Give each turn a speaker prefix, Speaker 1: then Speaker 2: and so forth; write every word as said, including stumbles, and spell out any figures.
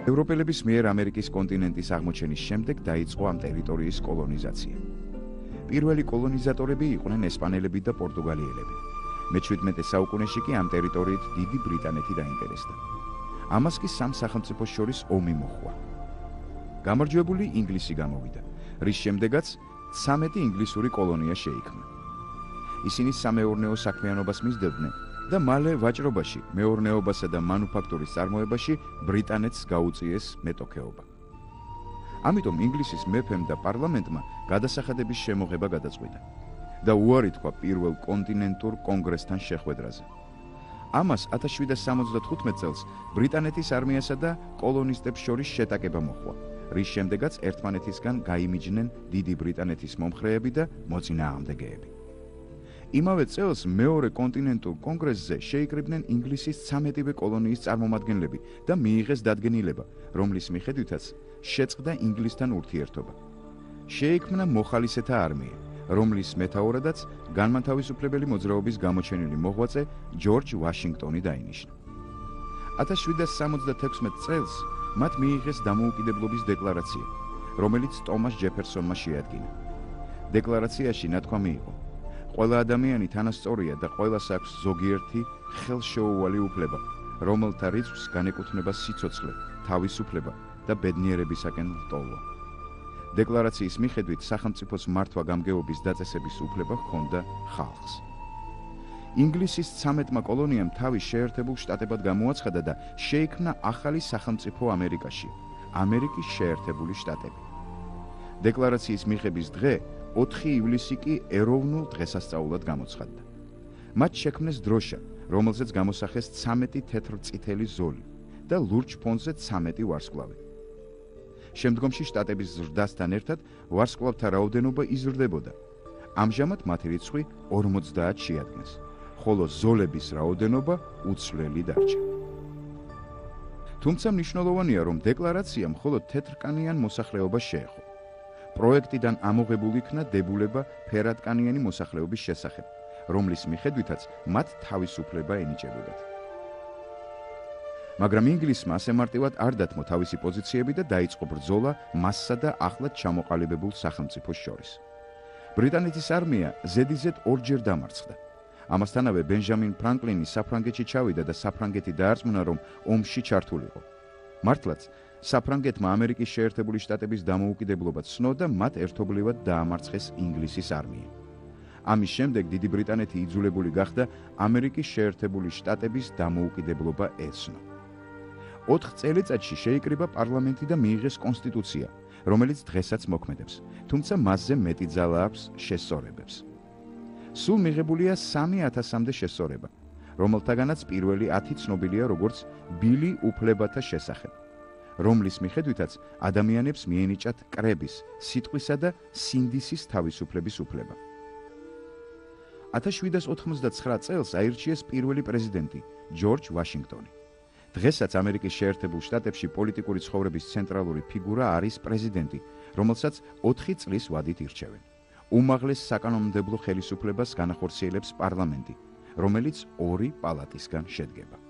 Speaker 1: ევროპელების მიერ ამერიკის კონტინენტის აღმოჩენის შემდეგ დაიწყო ამ ტერიტორიის კოლონიზაცია. პირველი კოლონიზატორები იყვნენ ესპანელები და პორტუგალიელები. მეჩვიდმეტე საუკუნეში კი ამ ტერიტორიით დიდი ბრიტანეთი დაინტერესდა. ამას კი სამ სახელმწიფოს შორის ომი მოჰყვა. გამარჯვებული ინგლისი გამოვიდა, რის შემდეგაც ცამეტი ინგლისური კოლონია შეიქმნა. ისინი სამეურნეო საქმიანობას მისდევდნენ და მალე ვაჭრობაში, მეურნეობასა და მანუფაქტურის წარმოებაში ბრიტანეთს გაუწიეს მეტოქეობა. ამიტომ ინგლისის მეფემ და პარლამენტმა გადასახადების შემოღება გადაწყვიტა და უარი თქვა პირველ კონტინენტურ კონგრესთან შეხვედრაზე. ამას ათას შვიდსა სამოცდათხუთმეტ წელს ბრიტანეთის არმიასა და კოლონისტებს შორის შეტაკება მოჰყვა, რის შემდეგაც ერთმანეთისგან გაიმიჯნენ დიდი ბრიტანეთის მომხრეები და მოწინააღმდეგეები. იმავე წელს მეორე კონტინენტურ კონგრესზე შეიკრიბნენ ინგლისის ცამეტივე კოლონიის წარმომადგენლები და მიიღეს დადგენილება, რომლის მიხედვითაც შეწყდა ინგლისთან ურთიერთობა. შეიქმნა მოხალისეთა არმია, რომლის მეთაურადაც განმათავისუფლებელი მოძრაობის გამოჩენილი მოღვაწე ჯორჯ ვაშინგტონი დაინიშნა. ათას შვიდსა სამოცდათექვსმეტ წელს მათ მიიღეს დამოუკიდებლობის დეკლარაცია, რომელიც ტომას ჯეფერსონმა შეადგინა. დეკლარაციაში ნათქვამი იყო: ყველა ადამიანი თანასწორია და ყველას აქვს ზოგიერთი ხელშეუვალი უფლება, რომელთა რიცხვს განეკუთვნება სიცოცხლე, თავისუფლება და ბედნიერებისაკენ ლტოლვა. დეკლარაციის მიხედვით სახელმწიფოს მართვა-გამგეობის დაწესების უფლება ჰქონდა ხალხს. ინგლისის ცამეტმა კოლონიამ თავი შეერთებულ შტატებად გამოაცხადა და შეიქმნა ახალი სახელმწიფო ამერიკაში, ამერიკის შეერთებული შტატები. დეკლარაციის მიღების დღე ოთხი ივლისი კი ეროვნულ დღესასწაულად გამოცხადდა. მათ შექმნეს დროშა, რომელზეც გამოსახეს ცამეტი თეთრ-წითელი ზოლი და ლურჯ ფონზე ცამეტი ვარსკვლავი. შემდგომში შტატების ზრდასთან ერთად ვარსკვლავთა რაოდენობა იზრდებოდა. ამჟამად მათი რიცხვი ორმოცდაათ შეადგენს, ხოლო ზოლების რაოდენობა უცვლელი დარჩა. თუმცა მნიშვნელოვანია, რომ დეკლარაცია მხოლოდ თეთრკანიან მოსახლეობას შეეხო. პროექტიდან ამოღებული იქნა დებულება ფერადკანიანი მოსახლეობის შესახებ, რომლის მიხედვითაც მათ თავისუფლება ენიჭებოდათ. მაგრამ ინგლისმა ასე მარტივად არ დათმო თავისი პოზიციები და დაიწყო ბრძოლა მასსა და ახლად ჩამოყალიბებულ სახელმწიფოს შორის. ბრიტანეთის არმია ზედიზედ ორჯერ დამარცხდა. ამასთანავე ბენჟამინ ფრანკლინი საფრანგეთში ჩავიდა და საფრანგეთი დაარწმუნა, რომ ომში ჩართულიყო. მართლაც, საფრანგეთმა ამერიკის შეერთებული შტატების დამოუკიდებლობა ცნო და მათ ერთობლივად დაამარცხეს ინგლისის არმია. ამის შემდეგ დიდი ბრიტანეთი იძულებული გახდა ამერიკის შეერთებული შტატების დამოუკიდებლობა ეცნო. ოთხ წელიწადში შეიკრიბა პარლამენტი და მიიღეს კონსტიტუცია, რომელიც დღესაც მოქმედებს, თუმცა მასზე მეტი ძალა აქვს შესწორებებს. სულ მიღებულია სამი ათასამდე შესწორება, რომელთაგანაც პირველი ათი ცნობილია როგორც ბილი უფლებათა შესახებ, რომლის მიხედვითაც ადამიანებს მიენიჭათ კრების, სიტყვისა და სინდისის თავისუფლების უფლება. ათას შვიდსა ოთხმოცდაცხრა წელს აირჩიეს პირველი პრეზიდენტი ჯორჯ ვაშინგტონი. დღესაც ამერიკის შეერთებულ შტატებში პოლიტიკური ცხოვრების ცენტრალური ფიგურა არის პრეზიდენტი, რომელსაც ოთხი წლის ვადით ირჩევენ. უმაღლეს საკანონმდებლო ხელისუფლებას განახორციელებს პარლამენტი, რომელიც ორი პალატისგან შედგება.